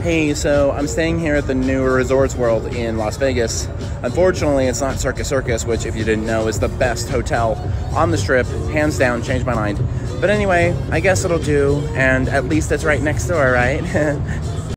Hey, so I'm staying here at the new Resorts World in Las Vegas. Unfortunately, it's not Circus Circus, which, if you didn't know, is the best hotel on the Strip. Hands down, changed my mind. But anyway, I guess it'll do, and at least it's right next door, right?